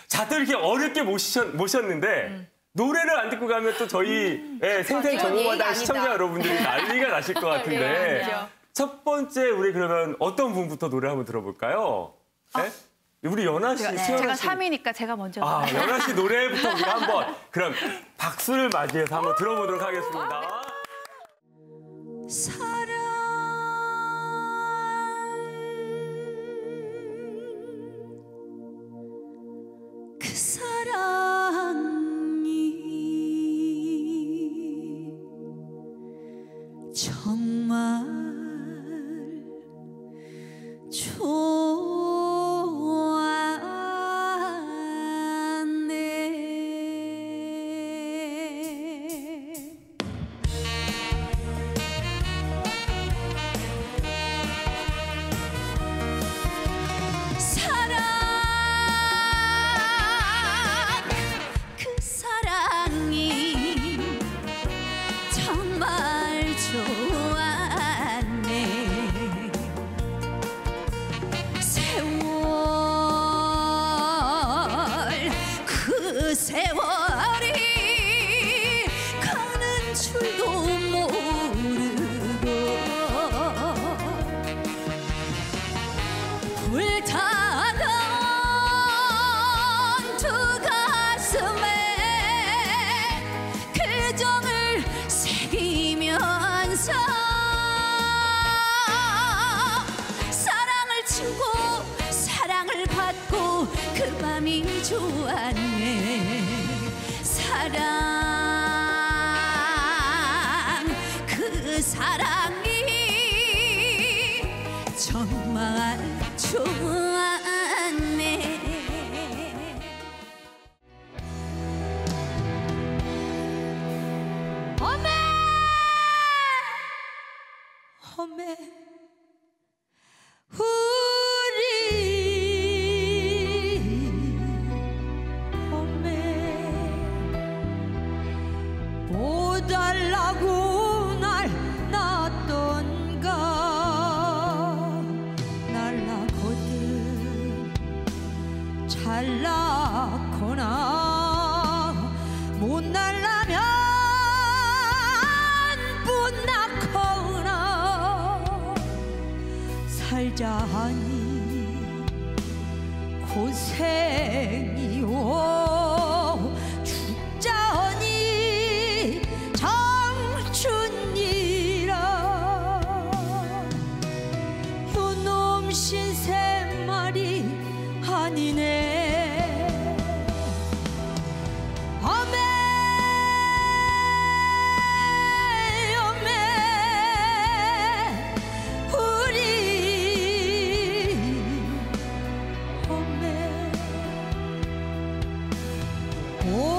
자, 또 이렇게 어렵게 모셨는데 노래를 안 듣고 가면 또 저희 생생정보마당 시청자 여러분들이 난리가 나실 것 같은데 첫 번째 우리 그러면 어떤 분부터 노래 한번 들어볼까요? 네? 우리 연아 씨, 제가 3위니까 제가 먼저. 연아 씨 노래부터 우리가 한번 그럼 박수를 맞이해서 한번 들어보도록 하겠습니다. 사랑 그 사랑이 정말 세월이 가는 줄도 모르고 불타던 두 가슴에 그 정을 새기면서 사랑을 치고 사랑을 받고 그 밤이 좋았네. 사랑 그 사랑이 정말 좋았네. 어메 어메 달라고 날 낳았던가 날라거든 잘 낳거나 못 날라면 못 낳거나 살자 하니 고생이요 죽자 하니 요놈 신세 말이 아니네. 어메 어메 우리 어메